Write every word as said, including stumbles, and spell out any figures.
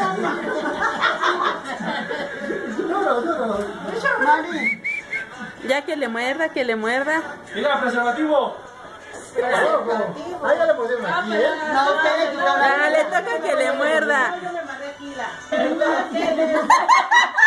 Duro, duro. Mami. Ya que le muerda, que le muerda. Mira, preservativo. Ahí ya le pusieron aquí, ¿eh? No, ustedes Ah, le toca que le muerda. Yo le mandé aquí la.